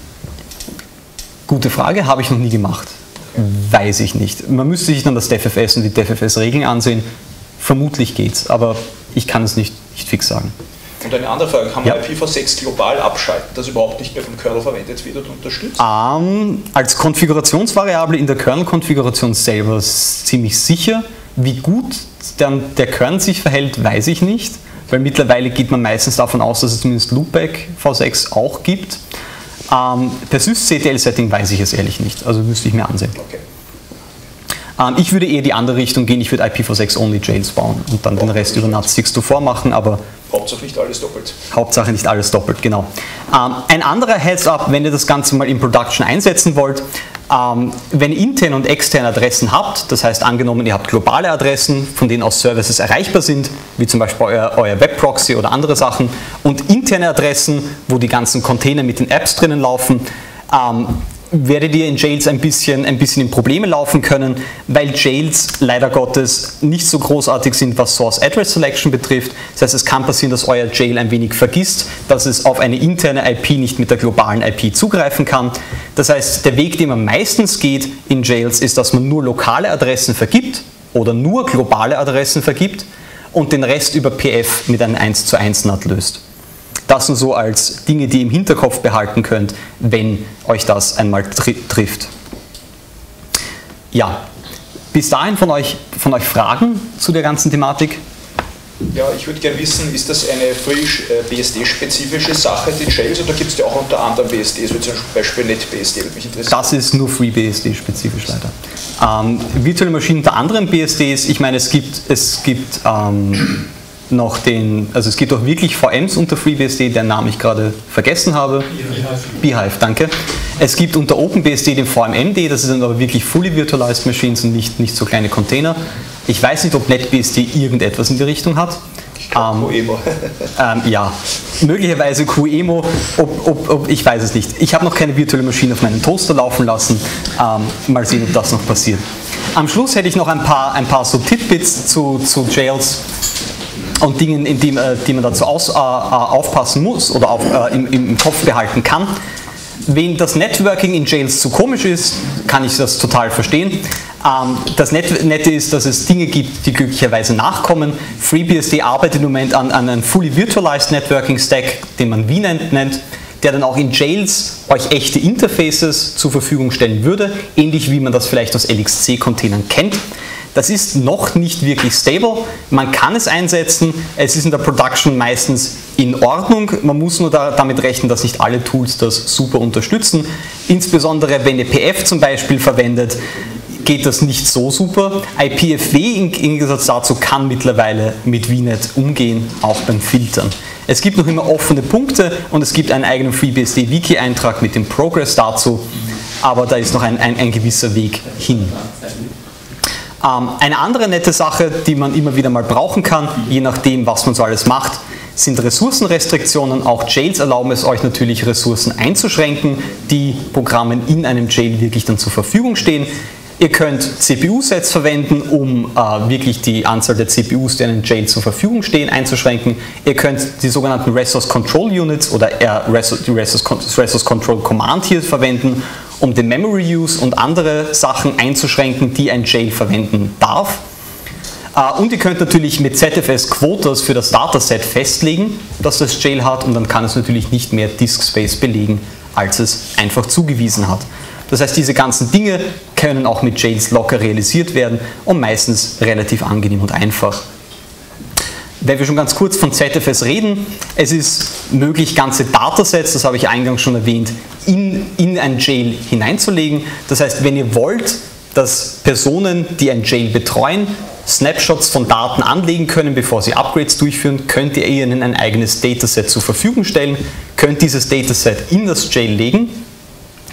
Gute Frage, habe ich noch nie gemacht. Weiß ich nicht. Man müsste sich dann das DefFS und die DefFS-Regeln ansehen. Vermutlich geht's, aber ich kann es nicht fix sagen. Und eine andere Frage, kann man IPv6 global abschalten, das überhaupt nicht mehr vom Kernel verwendet wird und unterstützt? Als Konfigurationsvariable in der Kernel-Konfiguration selber ziemlich sicher. Wie gut dann der Kern sich verhält, weiß ich nicht, weil mittlerweile geht man meistens davon aus, dass es zumindest Loopback V6 auch gibt. Per SysCTL-Setting weiß ich es ehrlich nicht, also müsste ich mir ansehen. Okay. Ich würde eher die andere Richtung gehen, ich würde IPv6-only Jails bauen und dann den Rest über NAT624 machen, aber Hauptsache nicht alles doppelt. Hauptsache nicht alles doppelt, genau. Ein anderer Heads-up, wenn ihr das Ganze mal in Production einsetzen wollt, wenn ihr interne und externe Adressen habt, das heißt angenommen, ihr habt globale Adressen, von denen aus Services erreichbar sind, wie zum Beispiel euer Webproxy oder andere Sachen, und interne Adressen, wo die ganzen Container mit den Apps drinnen laufen, werdet ihr in Jails ein bisschen in Probleme laufen können, weil Jails leider Gottes nicht so großartig sind, was Source Address Selection betrifft. Das heißt, es kann passieren, dass euer Jail ein wenig vergisst, dass es auf eine interne IP nicht mit der globalen IP zugreifen kann. Das heißt, der Weg, den man meistens geht in Jails, ist, dass man nur lokale Adressen vergibt oder nur globale Adressen vergibt und den Rest über PF mit einem 1:1 NAT löst. Das nur so als Dinge, die ihr im Hinterkopf behalten könnt, wenn euch das einmal trifft. Ja, bis dahin von euch Fragen zu der ganzen Thematik? Ja, ich würde gerne wissen, ist das eine FreeBSD-spezifische Sache, die Jails, oder gibt es ja auch unter anderem BSDs, wie zum Beispiel NetBSD, würde mich interessieren. Das ist nur FreeBSD-spezifisch leider. Virtuelle Maschinen unter anderen BSDs, ich meine, es gibt noch es gibt auch wirklich VMs unter FreeBSD, deren Namen ich gerade vergessen habe. Beehive, danke. Es gibt unter OpenBSD den VMMD, das sind aber wirklich fully virtualized Machines und nicht so kleine Container. Ich weiß nicht, ob NetBSD irgendetwas in die Richtung hat. QEMO. Ja, möglicherweise QEMO, ich weiß es nicht. Ich habe noch keine virtuelle Maschine auf meinen Toaster laufen lassen. Mal sehen, ob das noch passiert. Am Schluss hätte ich noch ein paar so Tidbits zu Jails und Dingen, in die man dazu aufpassen muss oder im Kopf behalten kann. Wen das Networking in Jails zu komisch ist, kann ich das total verstehen. Das Nette ist, dass es Dinge gibt, die glücklicherweise nachkommen. FreeBSD arbeitet im Moment an einem fully virtualized Networking Stack, den man VNet nennt, der dann auch in Jails euch echte Interfaces zur Verfügung stellen würde, ähnlich wie man das vielleicht aus LXC-Containern kennt. Das ist noch nicht wirklich stable, man kann es einsetzen, es ist in der Production meistens in Ordnung, man muss nur damit rechnen, dass nicht alle Tools das super unterstützen. Insbesondere wenn ihr PF zum Beispiel verwendet, geht das nicht so super. IPFW im Gegensatz dazu kann mittlerweile mit VNet umgehen, auch beim Filtern. Es gibt noch immer offene Punkte und es gibt einen eigenen FreeBSD-Wiki-Eintrag mit dem Progress dazu, aber da ist noch ein gewisser Weg hin. Eine andere nette Sache, die man immer wieder mal brauchen kann, je nachdem, was man so alles macht, sind Ressourcenrestriktionen. Auch Jails erlauben es euch natürlich, Ressourcen einzuschränken, die Programmen in einem Jail wirklich dann zur Verfügung stehen. Ihr könnt CPU-Sets verwenden, um wirklich die Anzahl der CPUs, die in einem Jail zur Verfügung stehen, einzuschränken. Ihr könnt die sogenannten Resource Control Units oder die Resource Control Command hier verwenden, um den Memory Use und andere Sachen einzuschränken, die ein Jail verwenden darf. Und ihr könnt natürlich mit ZFS Quotas für das Dataset festlegen, dass das Jail hat, und dann kann es natürlich nicht mehr Disk Space belegen, als es einfach zugewiesen hat. Das heißt, diese ganzen Dinge können auch mit Jails locker realisiert werden und meistens relativ angenehm und einfach. Wenn wir schon ganz kurz von ZFS reden, es ist möglich, ganze Datasets, das habe ich eingangs schon erwähnt, in ein Jail hineinzulegen. Das heißt, wenn ihr wollt, dass Personen, die ein Jail betreuen, Snapshots von Daten anlegen können, bevor sie Upgrades durchführen, könnt ihr ihnen ein eigenes Dataset zur Verfügung stellen, könnt dieses Dataset in das Jail legen.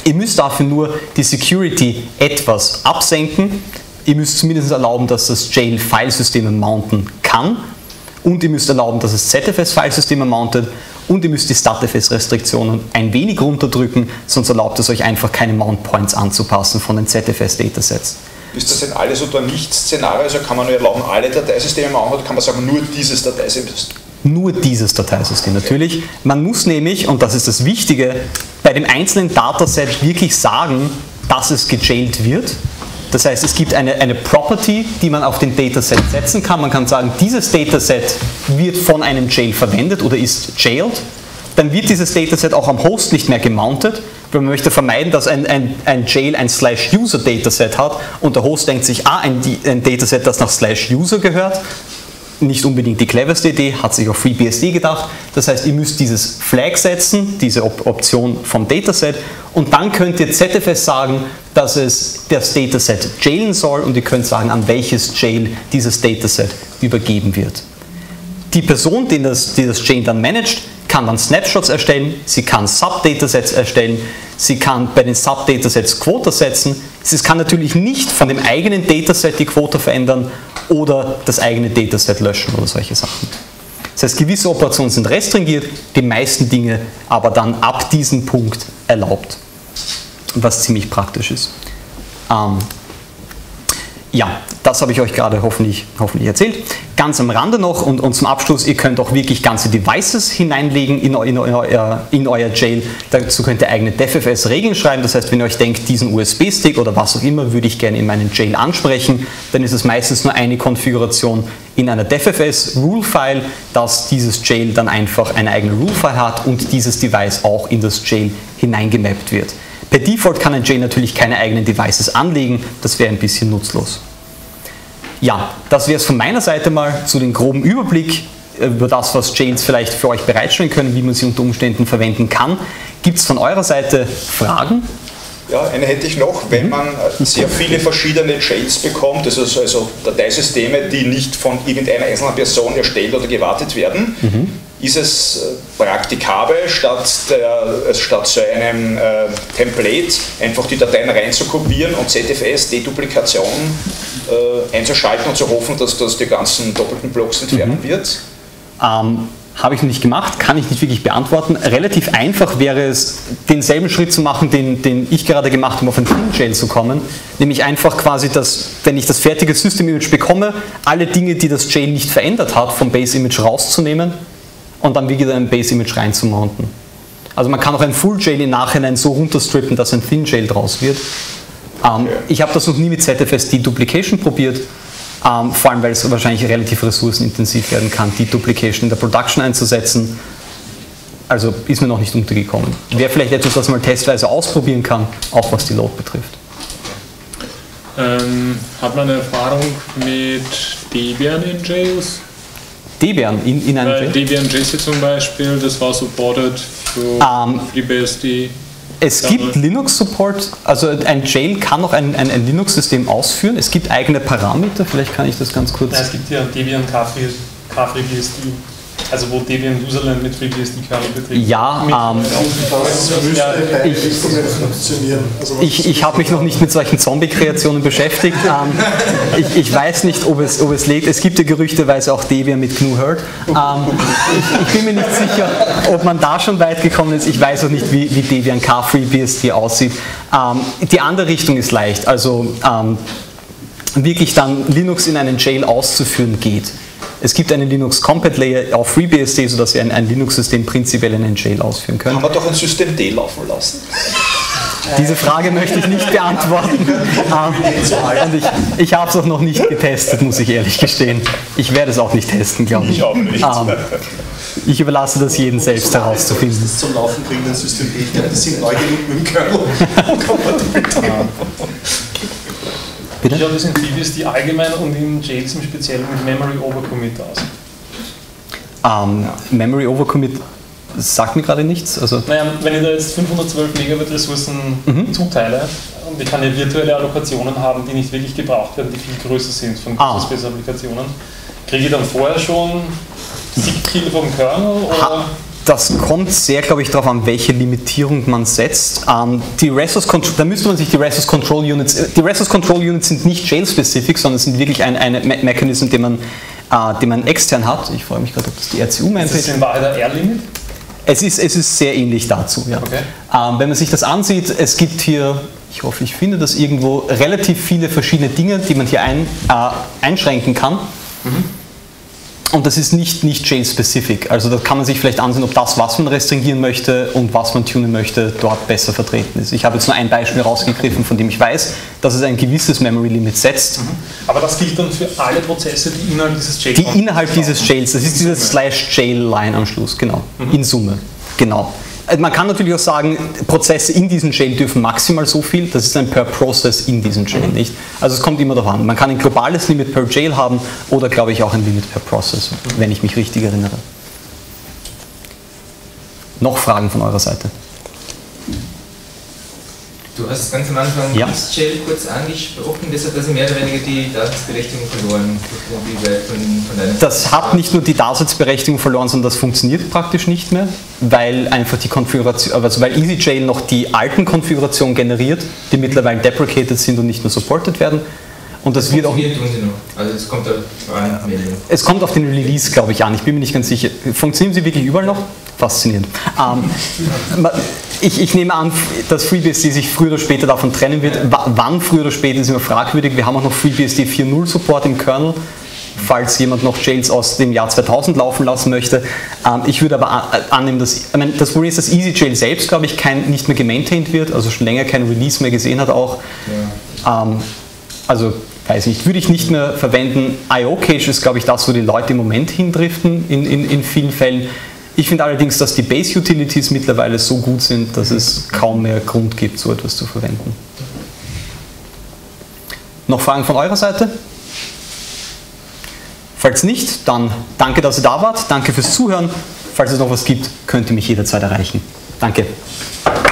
Ihr müsst dafür nur die Security etwas absenken. Ihr müsst zumindest erlauben, dass das Jail Filesysteme mounten kann. Und ihr müsst erlauben, dass es ZFS-Filesysteme mountet. Und ihr müsst die StatFS-Restriktionen ein wenig runterdrücken, sonst erlaubt es euch einfach keine Mount-Points anzupassen von den ZFS-Datasets. Ist das ein Alles- oder Nichts-Szenario? Also kann man nur erlauben, alle Dateisysteme mounten, oder kann man sagen, nur dieses Dateisystem? Nur dieses Dateisystem natürlich. Man muss nämlich, und das ist das Wichtige, bei dem einzelnen Dataset wirklich sagen, dass es gejailed wird. Das heißt, es gibt eine Property, die man auf den Dataset setzen kann. Man kann sagen, dieses Dataset wird von einem Jail verwendet oder ist jailed. Dann wird dieses Dataset auch am Host nicht mehr gemountet, weil man möchte vermeiden, dass ein Jail ein /user-Dataset hat und der Host denkt sich, ein Dataset, das nach /user gehört. Nicht unbedingt die cleverste Idee, hat sich auch FreeBSD gedacht. Das heißt, ihr müsst dieses Flag setzen, diese Option vom Dataset, und dann könnt ihr ZFS sagen, dass es das Dataset jailen soll, und ihr könnt sagen, an welches Jail dieses Dataset übergeben wird. Die Person, die das Jail dann managt, kann dann Snapshots erstellen, sie kann Sub-Datasets erstellen, sie kann bei den Sub-Datasets Quota setzen. Sie kann natürlich nicht von dem eigenen Dataset die Quota verändern oder das eigene Dataset löschen oder solche Sachen. Das heißt, gewisse Operationen sind restringiert, die meisten Dinge aber dann ab diesem Punkt erlaubt, was ziemlich praktisch ist. Ja, das habe ich euch gerade hoffentlich erzählt. Ganz am Rande noch und zum Abschluss, ihr könnt auch wirklich ganze Devices hineinlegen in euer Jail. Dazu könnt ihr eigene DevFS-Regeln schreiben. Das heißt, wenn ihr euch denkt, diesen USB-Stick oder was auch immer würde ich gerne in meinen Jail ansprechen, dann ist es meistens nur eine Konfiguration in einer DevFS-Rule-File, dass dieses Jail dann einfach eine eigene Rule-File hat und dieses Device auch in das Jail hineingemappt wird. Per Default kann ein Jail natürlich keine eigenen Devices anlegen, das wäre ein bisschen nutzlos. Ja, das wäre es von meiner Seite mal zu dem groben Überblick über das, was Jails vielleicht für euch bereitstellen können, wie man sie unter Umständen verwenden kann. Gibt es von eurer Seite Fragen? Ja, eine hätte ich noch. Wenn man sehr viele verschiedene Jails bekommt, also Dateisysteme, die nicht von irgendeiner einzelnen Person erstellt oder gewartet werden, ist es praktikabel, statt so einem Template einfach die Dateien reinzukopieren und ZFS, Deduplikation einzuschalten und zu hoffen, dass das die ganzen doppelten Blocks entfernen wird? Habe ich noch nicht gemacht, kann ich nicht wirklich beantworten. Relativ einfach wäre es, denselben Schritt zu machen, den ich gerade gemacht habe, um auf ein Thin-Jail zu kommen. Nämlich einfach quasi, wenn ich das fertige System-Image bekomme, alle Dinge, die das Jail nicht verändert hat, vom Base-Image rauszunehmen und dann wieder ein Base-Image reinzumounten. Also man kann auch ein Full-Jail im Nachhinein so runterstrippen, dass ein Thin-Jail draus wird. Ich habe das noch nie mit ZFS Deduplication probiert. Vor allem, weil es wahrscheinlich relativ ressourcenintensiv werden kann, die Duplication in der Production einzusetzen. Also ist mir noch nicht untergekommen. Wäre vielleicht etwas, was man testweise ausprobieren kann, auch was die Load betrifft. Hat man eine Erfahrung mit Debian in Jails? Debian in einem Jail? Debian JC zum Beispiel, das war supported für FreeBSD. Es gibt Linux-Support, also ein Jail kann auch ein Linux-System ausführen. Es gibt eigene Parameter, vielleicht kann ich das ganz kurz... Ja, es gibt ja Debian KFreeBSD, also wo Debian Userland mit FreeBSD-Kernel betrieben. Ja, ich habe mich noch nicht mit solchen Zombie-Kreationen beschäftigt. Ich weiß nicht, ob es liegt. Es gibt ja gerüchteweise auch Debian mit GNU-Herd. Ich bin mir nicht sicher, ob man da schon weit gekommen ist. Ich weiß auch nicht, wie Debian KFreeBSD aussieht. Die andere Richtung ist leicht. Also wirklich dann Linux in einen Jail auszuführen geht. Es gibt einen Linux-Compat-Layer auf FreeBSD, sodass ihr ein Linux-System prinzipiell in einen Jail ausführen könnt. Kann man doch ein System D laufen lassen? Diese Frage möchte ich nicht beantworten. Und ich habe es auch noch nicht getestet, muss ich ehrlich gestehen. Ich werde es auch nicht testen, glaube ich. Ich auch nicht. Ich überlasse das jedem selbst herauszufinden. Das zum Laufen bringt ein System D. Die sind neu genug mit dem Kernel. Bitte? Ich glaube, das sind FreeBSD allgemein und in Jails im Speziellen mit Memory Overcommit aus. Memory Overcommit sagt mir gerade nichts. Also naja, wenn ich da jetzt 512 Megabyte Ressourcen zuteile und ich kann ja virtuelle Allokationen haben, die nicht wirklich gebraucht werden, die viel größer sind von Space-Applikationen, kriege ich dann vorher schon Siegkill vom Kernel? Oder? Das kommt sehr, glaube ich, darauf an, welche Limitierung man setzt. Da müsste man sich die Resource Control Units, die Resource Control Units sind nicht jail-specific, sondern sind wirklich ein Mechanism, den man extern hat. Ich freue mich gerade, ob das die RCU meint. Ist das in Wahrheit ein R-Limit? Es ist sehr ähnlich dazu. Ja. Okay. Wenn man sich das ansieht, es gibt hier, ich hoffe, ich finde das irgendwo, relativ viele verschiedene Dinge, die man hier einschränken kann. Mhm. Und das ist nicht jail-specific. Also da kann man sich vielleicht ansehen, ob das, was man restringieren möchte und was man tunen möchte, dort besser vertreten ist. Ich habe jetzt nur ein Beispiel rausgegriffen, von dem ich weiß, dass es ein gewisses Memory Limit setzt. Aber das gilt dann für alle Prozesse, die innerhalb dieses Jails sind? Die innerhalb dieses Jails, das ist dieses /jail-Line am Schluss, genau. In Summe, genau. Man kann natürlich auch sagen, Prozesse in diesem Jail dürfen maximal so viel, das ist ein per Process in diesem Jail, nicht? Also es kommt immer darauf an. Man kann ein globales Limit per Jail haben oder, glaube ich, auch ein Limit per Process, wenn ich mich richtig erinnere. Noch Fragen von eurer Seite? Du hast ganz am Anfang Jail kurz angesprochen, deshalb dass mehr oder weniger die Daseinsberechtigung verloren von deiner Das hat nicht nur die Daseinsberechtigung verloren, sondern das funktioniert praktisch nicht mehr, weil einfach die Konfiguration, also weil EasyJail noch die alten Konfigurationen generiert, die mittlerweile deprecated sind und nicht mehr supported werden. Und das wird auch. Tun sie noch. Also es kommt Es kommt auf den Release, glaube ich, an. Ich bin mir nicht ganz sicher. Funktionieren sie wirklich überall noch? Faszinierend. Ich nehme an, dass FreeBSD sich früher oder später davon trennen wird. Wann früher oder später ist immer fragwürdig. Wir haben auch noch FreeBSD 4.0 Support im Kernel, falls jemand noch Jails aus dem Jahr 2000 laufen lassen möchte. Ich würde aber annehmen, dass das Problem ist, dass EasyJail selbst, glaube ich, nicht mehr gemaintained wird, also schon länger kein Release mehr gesehen hat auch. Ja. Also, weiß nicht, würde ich nicht mehr verwenden. IO-Cache ist, glaube ich, das, wo die Leute im Moment hindriften, in vielen Fällen. Ich finde allerdings, dass die Base-Utilities mittlerweile so gut sind, dass es kaum mehr Grund gibt, so etwas zu verwenden. Noch Fragen von eurer Seite? Falls nicht, dann danke, dass ihr da wart. Danke fürs Zuhören. Falls es noch was gibt, könnt ihr mich jederzeit erreichen. Danke.